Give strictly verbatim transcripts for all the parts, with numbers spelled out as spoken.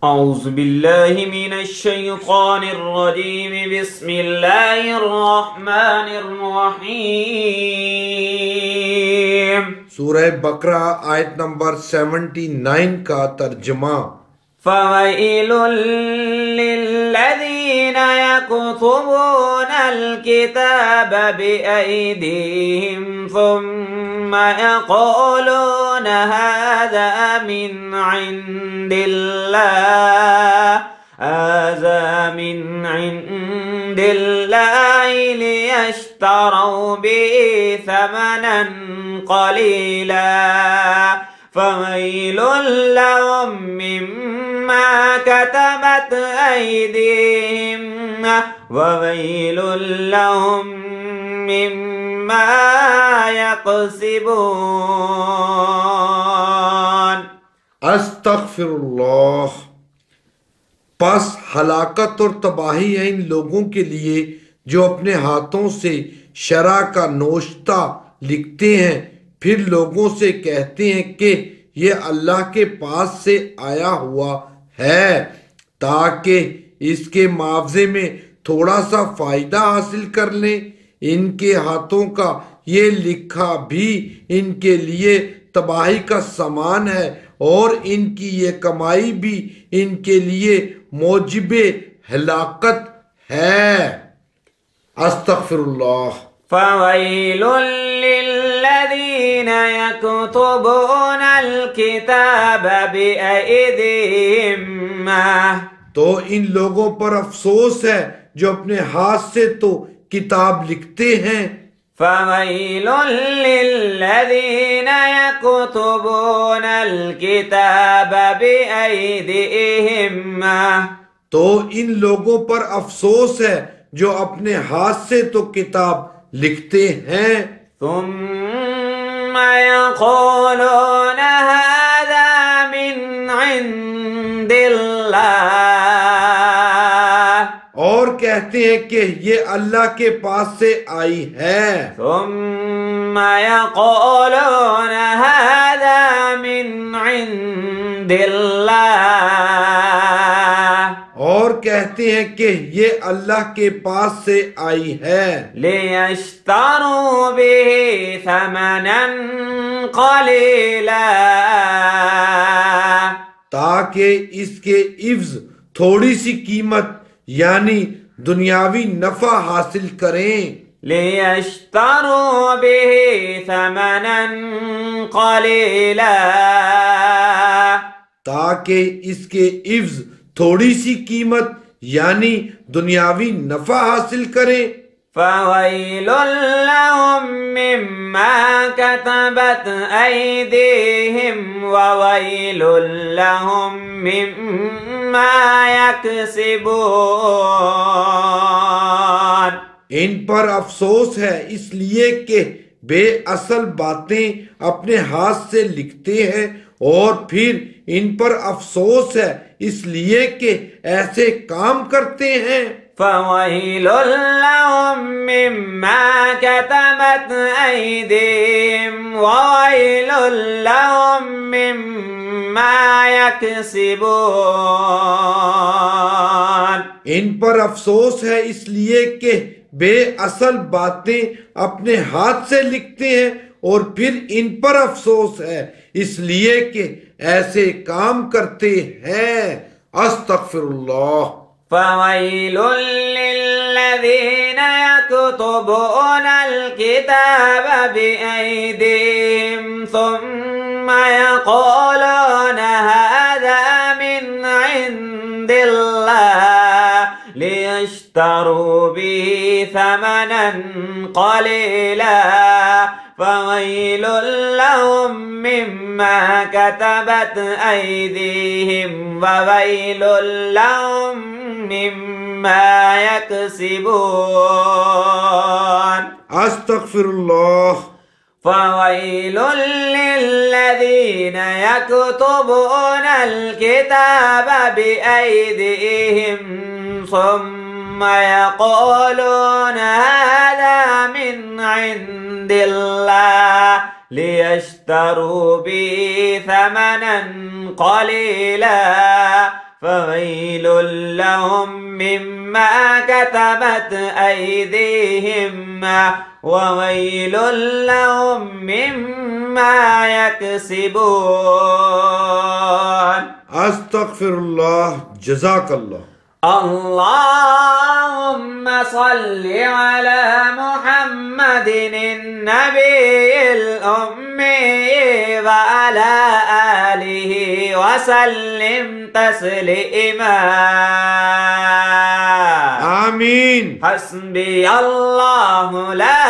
اعوذ باللہ من الشیطان الرجیم بسم اللہ الرحمن الرحیم۔ سورہ بقرہ آیت نمبر سیونٹی نائن کا ترجمہ۔ فَوَيْلٌ لِّلَّذِينَ يَكْتُبُونَ الْكِتَابَ بِأَيْدِيهِمْ ثُمَّ يَقُولُونَ هَذَا مِنْ عِندِ اللَّهِ هَذَا مِنْ عِندِ اللَّهِ لِيَشْتَرَوْا بِهِ ثَمَنًا قَلِيلًا فَوَيْلٌ لَّهُم مِّمَّا كَتَبَتْ أَيْدِيهِمْ وَوَيْلٌ لَّهُم مِّمَّا يَكْسِبُونَ۔ استغفر اللہ۔ پس ہلاکت اور تباہی ہے ان لوگوں کے لیے جو اپنے ہاتھوں سے شرع کا نوشتہ لکھتے ہیں، پھر لوگوں سے کہتے ہیں کہ یہ اللہ کے پاس سے آیا ہوا ہے تاکہ اس کے معاوضے میں تھوڑا سا فائدہ حاصل کر لیں۔ ان کے ہاتھوں کا یہ لکھا بھی ان کے لیے تباہی کا سامان ہے اور ان کی یہ کمائی بھی ان کے لیے موجب ہلاکت ہے۔ استغفر اللہ۔ فَوَيْلٌ لِّلَّذِينَ يَكْتُبُونَ الْكِتَابَ بِأَيْدِيهِمْ۔ تو ان لوگوں پر افسوس ہے جو اپنے ہاتھ سے تو کتاب لکھتے ہیں۔ فَوَيْلٌ لِّلَّذِينَ يَكْتُبُونَ الْكِتَابَ بِأَيْدِيهِمْ۔ تو ان لوگوں پر افسوس ہے جو اپنے ہاتھ سے تو کتاب لکھتے ہیں۔ ثُمَّ يَقُولُونَ هَذَا مِنْ عِندِ اللَّهِ، اور کہتے ہیں کہ یہ اللہ کے پاس سے آئی ہے۔ ثُمَّ يَقُولُونَ هَذَا مِنْ عِندِ اللَّهِ، اور کہتے ہیں کہ یہ اللہ کے پاس سے آئی ہے۔ لِيَشْتَرُوا بِهِ ثَمَنًا قَلِيلًا، تاکہ اس کے عوض تھوڑی سی قیمت یعنی دنیاوی نفع حاصل کریں۔ لِيَشْتَرُوا بِهِ ثَمَنًا قَلِيلًا، تاکہ اس کے عوض تھوڑی سی قیمت یعنی دنیاوی نفع حاصل کریں۔ فَوَيْلٌ لَّهُم مِّمَّا كَتَبَتْ أَيْدِيهِمْ وَوَيْلٌ لَّهُم مِّمَّا يَكْسِبُونَ۔ ان پر افسوس ہے اس لیے کہ بے اصل باتیں اپنے ہاتھ سے لکھتے ہیں، اور پھر ان پر افسوس ہے اس لیے کہ ایسے کام کرتے ہیں۔ فَوَيْلٌ لَّهُم مِّمَّا كَتَبَتْ أَيْدِيهِمْ وَوَيْلٌ لَّهُم مِّمَّا يَكْسِبُونَ۔ ان پر افسوس ہے اس لیے کہ بے اصل باتیں اپنے ہاتھ سے لکھتے ہیں، اور پھر ان پر افسوس ہے اس لیے کہ ایسے کام کرتے ہیں۔ استغفر اللہ۔ فَوَيْلٌ لِّلَّذِينَ يَكْتُبُونَ الْكِتَابَ بِأَيْدِيهِمْ ثُمَّ يَقُولُونَ هَذَا مِنْ عِندِ اللَّهِ لِيَشْتَرُوا بِهِ ثَمَنًا قَلِيلًا فَوَيْلٌ لَّهُم مِّمَّا كَتَبَتْ أَيْدِيهِمْ وَوَيْلٌ لَّهُم مِّمَّا يَكْسِبُونَ۔ استغفر اللہ۔ فَوَيْلٌ لِّلَّذِينَ يَكْتُبُونَ الْكِتَابَ بِأَيْدِيهِمْ ثُمَّ يَقُولُونَ هَذَا مِنْ عِندِ اللَّهِ لِيَشْتَرُوا بِهِ ثَمَنًا قَلِيلًا فويل لهم مما كتبت أيديهم وويل لهم مما يكسبون. استغفر اللہ. جزاک اللہ. اللهم صل على محمد النبي الأمي وعلى آله وسلم تسليما. آمین. حسبي الله لا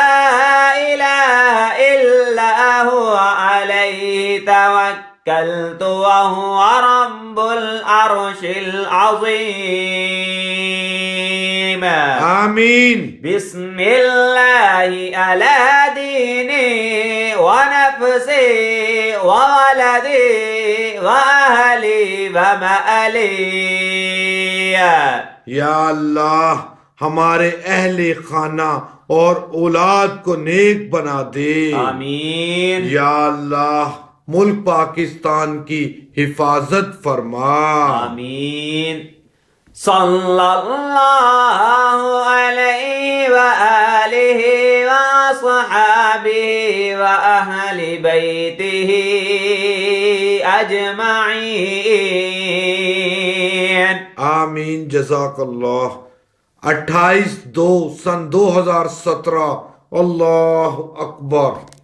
إله إلا هو عليه توكلت وهو رب العرش العظيم. آمین. بسم الله على ديني ونفسي وولدي وأهلي ومآلي. یا اللہ ہمارے اہل خانہ اور اولاد کو نیک بنا دے. آمین. یا اللہ ملک پاکستان کی حفاظت فرما. آمین. صلی اللہ علیہ وآلہ وصحابہ وأہل بیتہ اجمعین. آمین. جزاک اللہ. اٹھائیس دو سن دو ہزار سترہ. اللہ اکبر.